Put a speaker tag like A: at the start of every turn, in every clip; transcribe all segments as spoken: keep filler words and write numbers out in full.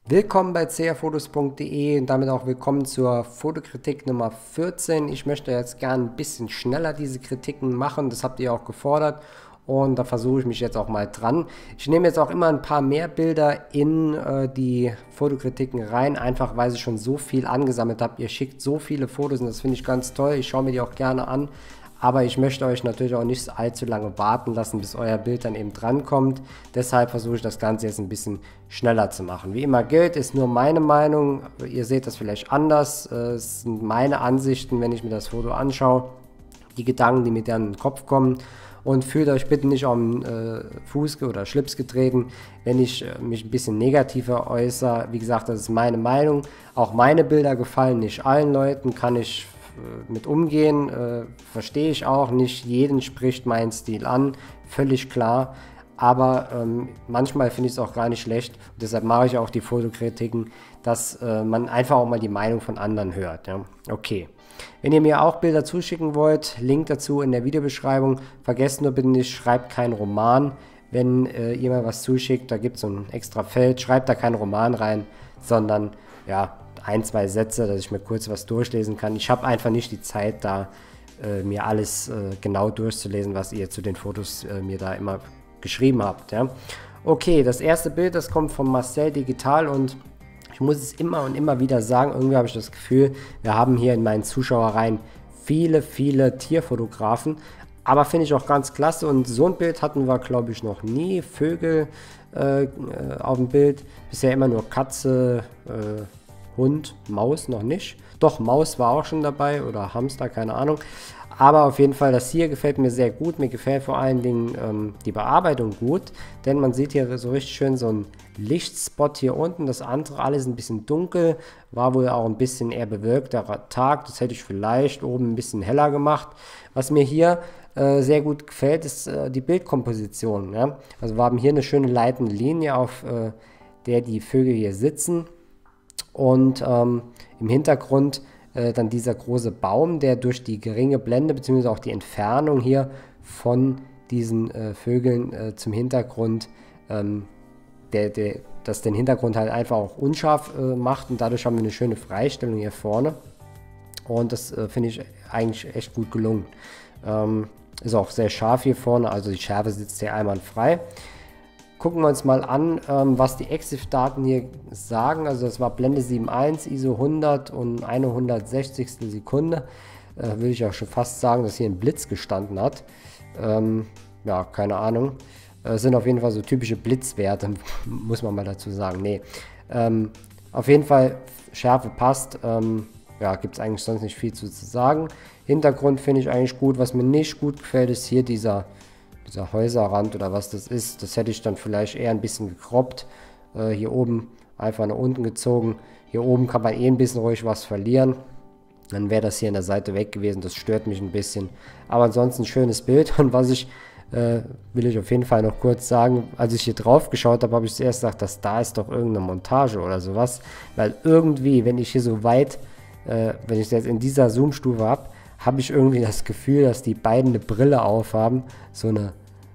A: Willkommen bei c r fotos punkt de und damit auch willkommen zur Fotokritik Nummer vierzehn. Ich möchte jetzt gerne ein bisschen schneller diese Kritiken machen, das habt ihr auch gefordert und da versuche ich mich jetzt auch mal dran. Ich nehme jetzt auch immer ein paar mehr Bilder in äh, die Fotokritiken rein, einfach weil ich schon so viel angesammelt habe. Ihr schickt so viele Fotos und das finde ich ganz toll, ich schaue mir die auch gerne an. Aber ich möchte euch natürlich auch nicht allzu lange warten lassen, bis euer Bild dann eben drankommt. Deshalb versuche ich das Ganze jetzt ein bisschen schneller zu machen. Wie immer gilt, ist nur meine Meinung. Ihr seht das vielleicht anders. Es sind meine Ansichten, wenn ich mir das Foto anschaue. Die Gedanken, die mir dann in den Kopf kommen. Und fühlt euch bitte nicht auf den äh, Fuß oder Schlips getreten, wenn ich äh, mich ein bisschen negativer äußere. Wie gesagt, das ist meine Meinung. Auch meine Bilder gefallen nicht allen Leuten, kann ich mit umgehen, äh, verstehe ich auch, nicht jeden spricht mein Stil an, völlig klar, aber ähm, manchmal finde ich es auch gar nicht schlecht und deshalb mache ich auch die Fotokritiken, dass äh, man einfach auch mal die Meinung von anderen hört. Ja? Okay, wenn ihr mir auch Bilder zuschicken wollt, Link dazu in der Videobeschreibung, vergesst nur bitte nicht, schreibt keinen Roman, wenn äh, ihr mir was zuschickt, da gibt es so ein extra Feld, schreibt da keinen Roman rein, sondern ja, ein, zwei Sätze, dass ich mir kurz was durchlesen kann. Ich habe einfach nicht die Zeit, da äh, mir alles äh, genau durchzulesen, was ihr zu den Fotos äh, mir da immer geschrieben habt. Ja? Okay, das erste Bild, das kommt von Marcel Digital und ich muss es immer und immer wieder sagen, irgendwie habe ich das Gefühl, wir haben hier in meinen Zuschauerreihen viele, viele Tierfotografen, aber finde ich auch ganz klasse und so ein Bild hatten wir, glaube ich, noch nie. Vögel äh, auf dem Bild, bisher immer nur Katze, äh, Hund, Maus noch nicht. Doch, Maus war auch schon dabei oder Hamster, keine Ahnung. Aber auf jeden Fall, das hier gefällt mir sehr gut. Mir gefällt vor allen Dingen ähm, die Bearbeitung gut, denn man sieht hier so richtig schön so einen Lichtspot hier unten. Das andere alles ein bisschen dunkel, war wohl auch ein bisschen eher bewölkter Tag. Das hätte ich vielleicht oben ein bisschen heller gemacht. Was mir hier äh, sehr gut gefällt, ist äh, die Bildkomposition. Ja? Also wir haben hier eine schöne leitende Linie, auf äh, der die Vögel hier sitzen. Und ähm, im Hintergrund äh, dann dieser große Baum, der durch die geringe Blende bzw. auch die Entfernung hier von diesen äh, Vögeln äh, zum Hintergrund, ähm, der, der, das den Hintergrund halt einfach auch unscharf äh, macht und dadurch haben wir eine schöne Freistellung hier vorne und das äh, finde ich eigentlich echt gut gelungen. Ähm, ist auch sehr scharf hier vorne, also die Schärfe sitzt hier einwandfrei. Gucken wir uns mal an, ähm, was die EXIF-Daten hier sagen. Also das war Blende sieben Komma eins, I S O hundert und eine hundertsechzigstel Sekunde. Äh, will ich auch schon fast sagen, dass hier ein Blitz gestanden hat. Ähm, ja, keine Ahnung. Äh, sind auf jeden Fall so typische Blitzwerte, muss man mal dazu sagen. Nee. Ähm, auf jeden Fall, Schärfe passt. Ähm, ja, gibt es eigentlich sonst nicht viel zu, zu sagen. Hintergrund finde ich eigentlich gut. Was mir nicht gut gefällt, ist hier dieser... dieser Häuserrand oder was das ist, das hätte ich dann vielleicht eher ein bisschen gekroppt. Äh, hier oben einfach nach unten gezogen. Hier oben kann man eh ein bisschen ruhig was verlieren. Dann wäre das hier an der Seite weg gewesen. Das stört mich ein bisschen. Aber ansonsten ein schönes Bild. Und was ich, äh, will ich auf jeden Fall noch kurz sagen, als ich hier drauf geschaut habe, habe ich zuerst gedacht, dass da ist doch irgendeine Montage oder sowas. Weil irgendwie, wenn ich hier so weit, äh, wenn ich das jetzt in dieser Zoom-Stufe habe, habe ich irgendwie das Gefühl, dass die beiden eine Brille aufhaben. So eine,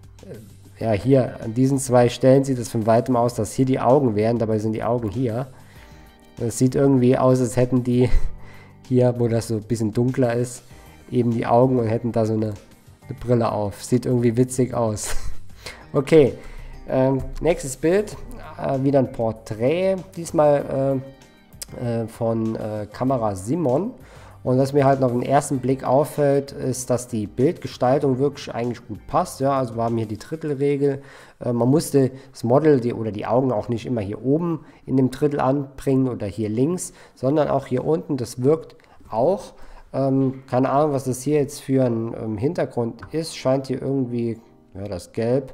A: äh, ja, hier an diesen zwei Stellen sieht es von weitem aus, dass hier die Augen wären, dabei sind die Augen hier. Es sieht irgendwie aus, als hätten die hier, wo das so ein bisschen dunkler ist, eben die Augen und hätten da so eine, eine Brille auf. Sieht irgendwie witzig aus. Okay, ähm, nächstes Bild, äh, wieder ein Porträt, diesmal äh, äh, von äh, Kamera Simon. Und was mir halt noch im ersten Blick auffällt, ist, dass die Bildgestaltung wirklich eigentlich gut passt. Ja, also wir haben hier die Drittelregel. Äh, man musste das Model die, oder die Augen auch nicht immer hier oben in dem Drittel anbringen oder hier links, sondern auch hier unten. Das wirkt auch. Ähm, keine Ahnung, was das hier jetzt für ein ähm, Hintergrund ist. Scheint hier irgendwie, ja, das Gelb,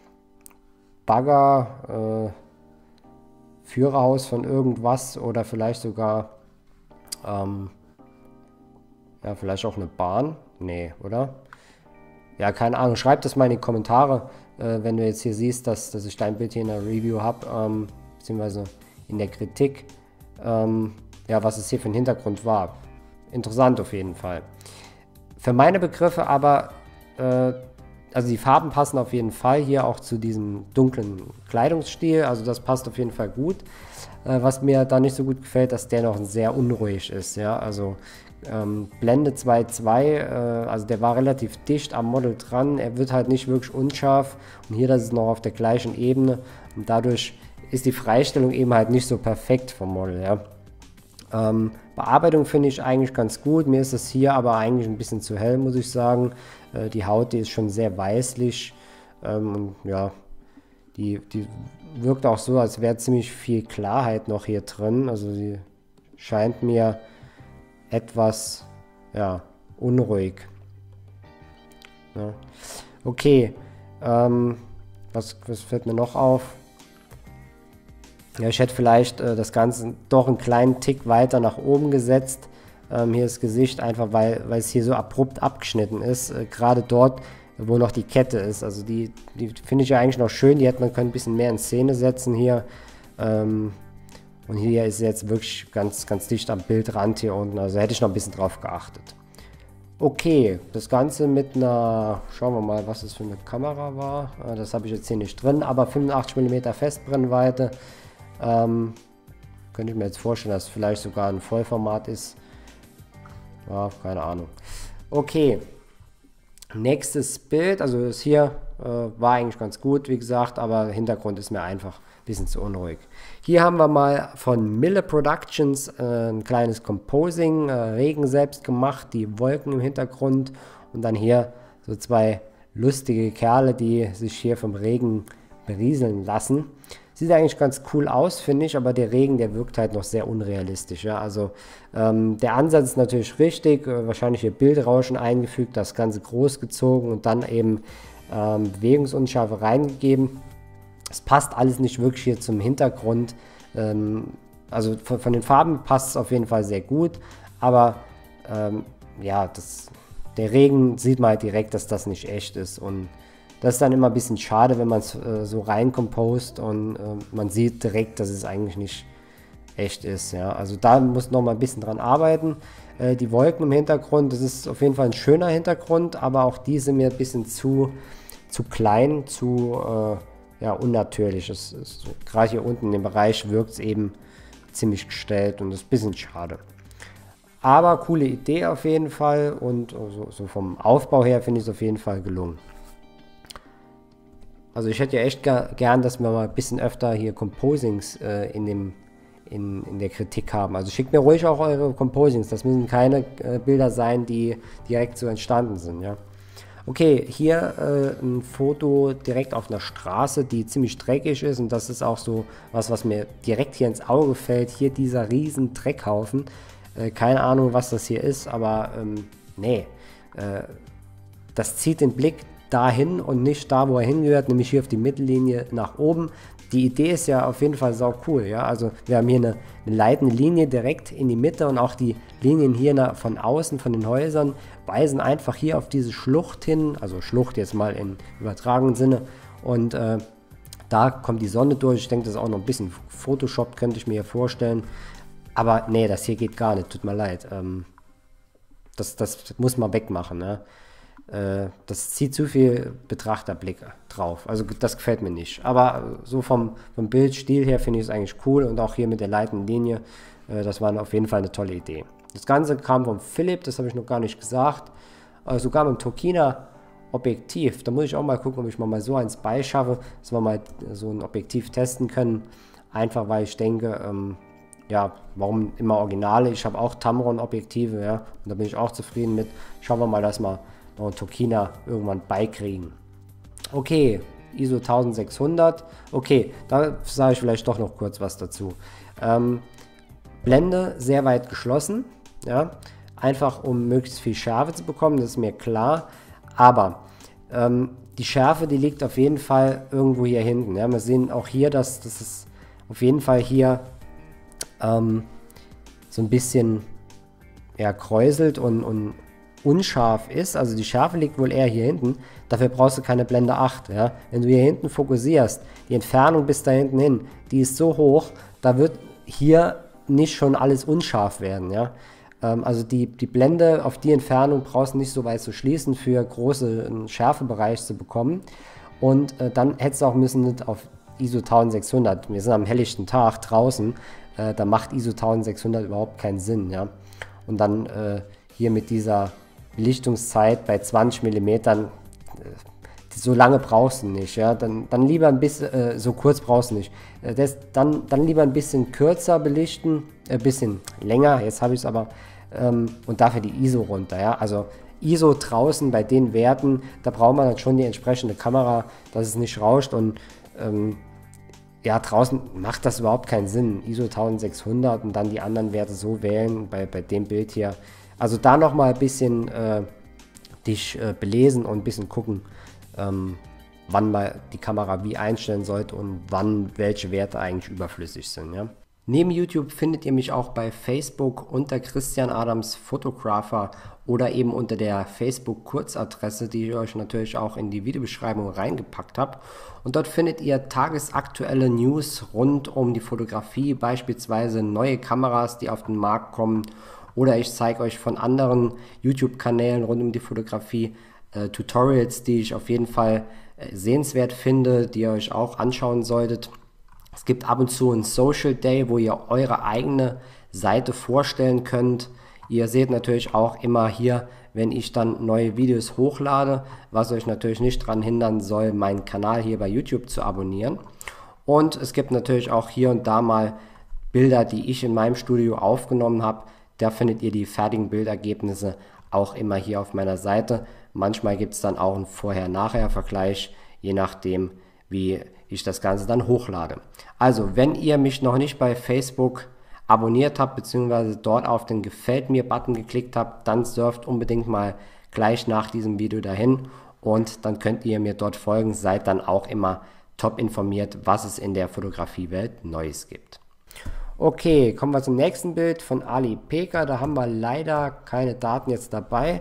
A: Bagger, äh, Führerhaus von irgendwas oder vielleicht sogar... Ähm, Ja, vielleicht auch eine Bahn? Nee, oder? Ja, keine Ahnung. Schreib das mal in die Kommentare, äh, wenn du jetzt hier siehst, dass, dass ich dein Bild hier in der Review habe, ähm, beziehungsweise in der Kritik, ähm, ja, was es hier für ein Hintergrund war. Interessant auf jeden Fall. Für meine Begriffe aber äh, also die Farben passen auf jeden Fall hier auch zu diesem dunklen Kleidungsstil, also das passt auf jeden Fall gut. Äh, was mir da nicht so gut gefällt, dass der noch sehr unruhig ist, ja, also ähm, Blende zwei Komma zwei, äh, also der war relativ dicht am Model dran, er wird halt nicht wirklich unscharf und hier, das ist noch auf der gleichen Ebene und dadurch ist die Freistellung eben halt nicht so perfekt vom Model, ja. Ähm, Bearbeitung finde ich eigentlich ganz gut, mir ist es hier aber eigentlich ein bisschen zu hell, muss ich sagen. Äh, die Haut, die ist schon sehr weißlich ähm, und ja, die, die wirkt auch so, als wäre ziemlich viel Klarheit noch hier drin, also sie scheint mir etwas, ja, unruhig. Ja. Okay, ähm, was, was fällt mir noch auf? Ja, ich hätte vielleicht äh, das Ganze doch einen kleinen Tick weiter nach oben gesetzt. Ähm, hier das Gesicht, einfach weil, weil es hier so abrupt abgeschnitten ist. Äh, Gerade dort, wo noch die Kette ist. Also die, die finde ich ja eigentlich noch schön. Die hätte man können ein bisschen mehr in Szene setzen hier. Ähm, und hier ist jetzt wirklich ganz, ganz dicht am Bildrand hier unten. Also hätte ich noch ein bisschen drauf geachtet. Okay, das Ganze mit einer, schauen wir mal, was das für eine Kamera war. Äh, das habe ich jetzt hier nicht drin, aber fünfundachtzig Millimeter Festbrennweite. Ähm, könnte ich mir jetzt vorstellen, dass es vielleicht sogar ein Vollformat ist. Ja, keine Ahnung. Okay, nächstes Bild, also das hier äh, war eigentlich ganz gut, wie gesagt, aber der Hintergrund ist mir einfach ein bisschen zu unruhig. Hier haben wir mal von Mille Productions äh, ein kleines Composing, äh, Regen selbst gemacht, die Wolken im Hintergrund und dann hier so zwei lustige Kerle, die sich hier vom Regen berieseln lassen. Sieht eigentlich ganz cool aus, finde ich, aber der Regen, der wirkt halt noch sehr unrealistisch. Ja? Also ähm, der Ansatz ist natürlich richtig, äh, wahrscheinlich hier Bildrauschen eingefügt, das Ganze groß gezogen und dann eben ähm, Bewegungsunschärfe reingegeben. Es passt alles nicht wirklich hier zum Hintergrund. Ähm, also von, von den Farben passt es auf jeden Fall sehr gut, aber ähm, ja, das, der Regen sieht man halt direkt, dass das nicht echt ist und das ist dann immer ein bisschen schade, wenn man es äh, so reinkompost und äh, man sieht direkt, dass es eigentlich nicht echt ist. Ja? Also da muss noch mal ein bisschen dran arbeiten. Äh, die Wolken im Hintergrund, das ist auf jeden Fall ein schöner Hintergrund, aber auch die sind mir ein bisschen zu, zu klein, zu äh, ja, unnatürlich. Das ist, so, gerade hier unten in dem Bereich wirkt es eben ziemlich gestellt und das ist ein bisschen schade. Aber coole Idee auf jeden Fall und so, so vom Aufbau her finde ich es auf jeden Fall gelungen. Also ich hätte ja echt gern, dass wir mal ein bisschen öfter hier Composings äh, in, dem, in, in der Kritik haben. Also schickt mir ruhig auch eure Composings. Das müssen keine äh, Bilder sein, die direkt so entstanden sind. Ja. Okay, hier äh, ein Foto direkt auf einer Straße, die ziemlich dreckig ist. Und das ist auch so was, was mir direkt hier ins Auge fällt. Hier dieser riesen Dreckhaufen. Äh, keine Ahnung, was das hier ist, aber ähm, nee. Äh, das zieht den Blick dahin und nicht da, wo er hingehört, nämlich hier auf die Mittellinie nach oben. Die Idee ist ja auf jeden Fall sau cool, ja, also wir haben hier eine, eine leitende Linie direkt in die Mitte und auch die Linien hier nach, von außen, von den Häusern, weisen einfach hier auf diese Schlucht hin, also Schlucht jetzt mal im übertragenen Sinne und äh, da kommt die Sonne durch. Ich denke, das ist auch noch ein bisschen Photoshop, könnte ich mir hier vorstellen, aber nee, das hier geht gar nicht, tut mir leid, ähm, das, das muss man wegmachen, ne? Das zieht zu viel Betrachterblick drauf. Also das gefällt mir nicht. Aber so vom, vom Bildstil her finde ich es eigentlich cool. Und auch hier mit der leitenden Linie, das war auf jeden Fall eine tolle Idee. Das Ganze kam von Philipp, das habe ich noch gar nicht gesagt. Sogar mit dem Tokina Objektiv. Da muss ich auch mal gucken, ob ich mal so eins beischaffe, dass wir mal so ein Objektiv testen können. Einfach weil ich denke, ähm, ja, warum immer Originale? Ich habe auch Tamron Objektive, ja. Und da bin ich auch zufrieden mit. Schauen wir mal, dass wir noch ein Tokina irgendwann beikriegen. Okay, I S O eintausendsechshundert. Okay, da sage ich vielleicht doch noch kurz was dazu. Ähm, Blende sehr weit geschlossen, ja, einfach um möglichst viel Schärfe zu bekommen, das ist mir klar. Aber ähm, die Schärfe, die liegt auf jeden Fall irgendwo hier hinten. Ja. Wir sehen auch hier, dass das ist auf jeden Fall hier ähm, so ein bisschen ja, kräuselt und, und unscharf ist, also die Schärfe liegt wohl eher hier hinten, dafür brauchst du keine Blende acht, ja. Wenn du hier hinten fokussierst, die Entfernung bis da hinten hin, die ist so hoch, da wird hier nicht schon alles unscharf werden, ja. Ähm, also die, die Blende auf die Entfernung brauchst du nicht so weit zu schließen, für große Schärfebereich zu bekommen. Und äh, dann hättest du auch müssen auf I S O eintausendsechshundert. Wir sind am helllichten Tag draußen, äh, da macht I S O eintausendsechshundert überhaupt keinen Sinn. Ja? Und dann äh, hier mit dieser Belichtungszeit bei zwanzig Millimetern, äh, so lange brauchst du nicht. Ja? Dann, dann lieber ein bisschen, äh, so kurz brauchst du nicht. Äh, das, dann, dann lieber ein bisschen kürzer belichten, ein äh, bisschen länger, jetzt habe ich es aber, ähm, und dafür die I S O runter. Ja? Also I S O draußen bei den Werten, da braucht man dann schon die entsprechende Kamera, dass es nicht rauscht, und ähm, ja, draußen macht das überhaupt keinen Sinn. I S O eintausendsechshundert und dann die anderen Werte so wählen, bei, bei dem Bild hier. Also da nochmal ein bisschen äh, dich äh, belesen und ein bisschen gucken, ähm, wann man die Kamera wie einstellen sollte und wann welche Werte eigentlich überflüssig sind. Ja? Neben YouTube findet ihr mich auch bei Facebook unter Christian Adams Photographer oder eben unter der Facebook-Kurzadresse, die ich euch natürlich auch in die Videobeschreibung reingepackt habe. Und dort findet ihr tagesaktuelle News rund um die Fotografie, beispielsweise neue Kameras, die auf den Markt kommen, oder ich zeige euch von anderen YouTube-Kanälen rund um die Fotografie äh, Tutorials, die ich auf jeden Fall äh, sehenswert finde, die ihr euch auch anschauen solltet. Es gibt ab und zu einen Social Day, wo ihr eure eigene Seite vorstellen könnt. Ihr seht natürlich auch immer hier, wenn ich dann neue Videos hochlade, was euch natürlich nicht daran hindern soll, meinen Kanal hier bei YouTube zu abonnieren. Und es gibt natürlich auch hier und da mal Bilder, die ich in meinem Studio aufgenommen habe. Da findet ihr die fertigen Bildergebnisse auch immer hier auf meiner Seite. Manchmal gibt es dann auch einen Vorher-Nachher-Vergleich, je nachdem, wie ich das Ganze dann hochlade. Also, wenn ihr mich noch nicht bei Facebook abonniert habt, beziehungsweise dort auf den Gefällt mir-Button geklickt habt, dann surft unbedingt mal gleich nach diesem Video dahin und dann könnt ihr mir dort folgen, seid dann auch immer top informiert, was es in der Fotografiewelt Neues gibt. Okay, kommen wir zum nächsten Bild von Ali Peka. Da haben wir leider keine Daten jetzt dabei.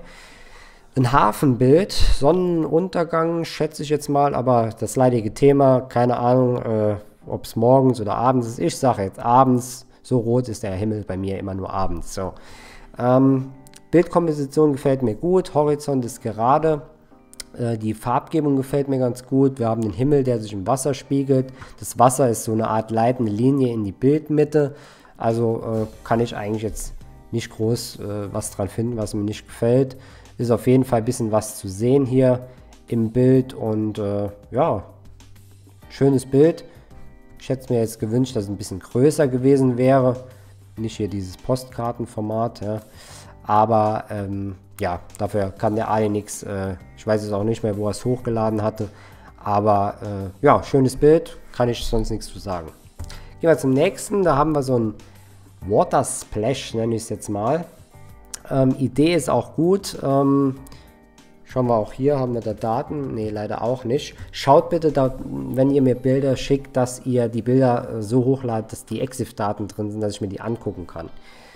A: Ein Hafenbild, Sonnenuntergang, schätze ich jetzt mal, aber das leidige Thema, keine Ahnung, äh, ob es morgens oder abends ist. Ich sage jetzt abends, so rot ist der Himmel bei mir immer nur abends. So. Ähm, Bildkomposition gefällt mir gut, Horizont ist gerade, äh, die Farbgebung gefällt mir ganz gut. Wir haben den Himmel, der sich im Wasser spiegelt. Das Wasser ist so eine Art leitende Linie in die Bildmitte. Also äh, kann ich eigentlich jetzt nicht groß äh, was dran finden, was mir nicht gefällt. Ist auf jeden Fall ein bisschen was zu sehen hier im Bild und äh, ja, schönes Bild. Ich hätte mir jetzt gewünscht, dass es ein bisschen größer gewesen wäre. Nicht hier dieses Postkartenformat, ja. Aber ähm, ja, dafür kann der Ali nichts. Äh, ich weiß jetzt auch nicht mehr, wo er es hochgeladen hatte. Aber äh, ja, schönes Bild, kann ich sonst nichts zu sagen. Gehen wir zum nächsten, da haben wir so ein Water Splash, nenne ich es jetzt mal. Ähm, Idee ist auch gut. Ähm, schauen wir auch hier, haben wir da Daten? Ne, leider auch nicht. Schaut bitte, da, wenn ihr mir Bilder schickt, dass ihr die Bilder äh, so hochladet, dass die EXIF-Daten drin sind, dass ich mir die angucken kann.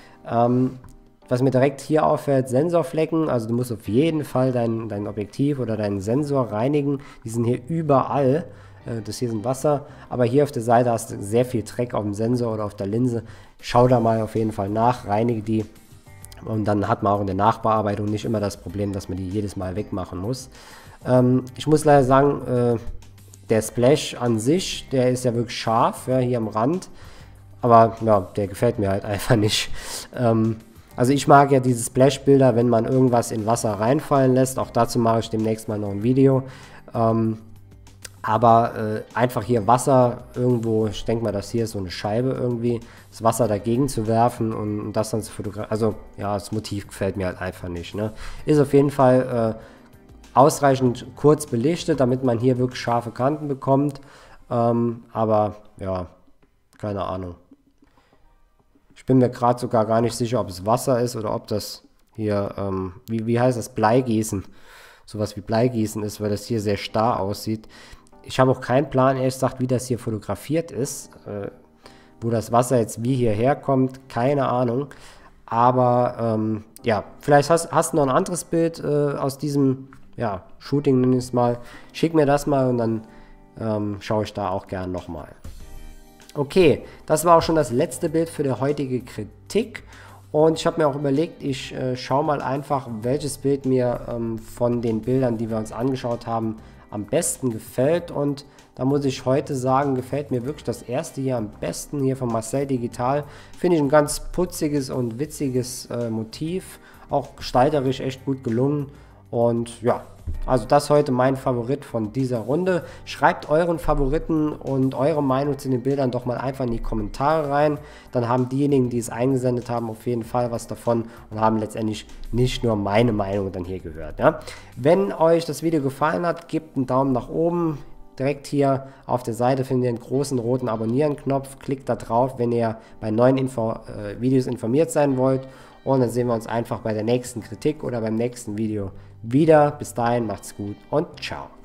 A: Ähm, was mir direkt hier auffällt, Sensorflecken. Also du musst auf jeden Fall dein, dein Objektiv oder deinen Sensor reinigen. Die sind hier überall. Äh, das hier ist ein Wasser. Aber hier auf der Seite hast du sehr viel Dreck auf dem Sensor oder auf der Linse. Schau da mal auf jeden Fall nach, reinige die. Und dann hat man auch in der Nachbearbeitung nicht immer das Problem, dass man die jedes Mal wegmachen muss. Ähm, ich muss leider sagen, äh, der Splash an sich, der ist ja wirklich scharf, ja, hier am Rand. Aber ja, der gefällt mir halt einfach nicht. Ähm, also ich mag ja diese Splash-Bilder, wenn man irgendwas in Wasser reinfallen lässt. Auch dazu mache ich demnächst mal noch ein Video. Ähm, aber äh, einfach hier Wasser irgendwo, ich denke mal, das hier ist so eine Scheibe irgendwie, das Wasser dagegen zu werfen und, und das dann zu fotografieren. Also ja, das Motiv gefällt mir halt einfach nicht. Ne? Ist auf jeden Fall äh, ausreichend kurz belichtet, damit man hier wirklich scharfe Kanten bekommt. Ähm, aber ja, keine Ahnung. Ich bin mir gerade sogar gar nicht sicher, ob es Wasser ist oder ob das hier, ähm, wie, wie heißt das, Bleigießen. Sowas wie Bleigießen ist, weil das hier sehr starr aussieht. Ich habe auch keinen Plan, ehrlich gesagt, wie das hier fotografiert ist. Äh, wo das Wasser jetzt wie hierher kommt, keine Ahnung. Aber ähm, ja, vielleicht hast, hast du noch ein anderes Bild äh, aus diesem ja, Shooting, nenne ich es mal. Schick mir das mal und dann ähm, schaue ich da auch gern nochmal. Okay, das war auch schon das letzte Bild für die heutige Kritik. Und ich habe mir auch überlegt, ich äh, schaue mal einfach, welches Bild mir ähm, von den Bildern, die wir uns angeschaut haben, am besten gefällt. Und da muss ich heute sagen, gefällt mir wirklich das erste hier am besten, hier von Marcel Digital. Finde ich ein ganz putziges und witziges äh, Motiv, auch gestalterisch echt gut gelungen. Und ja, also das heute mein Favorit von dieser Runde. Schreibt euren Favoriten und eure Meinung zu den Bildern doch mal einfach in die Kommentare rein. Dann haben diejenigen, die es eingesendet haben, auf jeden Fall was davon und haben letztendlich nicht nur meine Meinung dann hier gehört. Ja? Wenn euch das Video gefallen hat, gebt einen Daumen nach oben. Direkt hier auf der Seite findet ihr einen großen roten Abonnieren-Knopf. Klickt da drauf, wenn ihr bei neuen Info äh, Videos informiert sein wollt. Und dann sehen wir uns einfach bei der nächsten Kritik oder beim nächsten Video wieder. Bis dahin, macht's gut und ciao.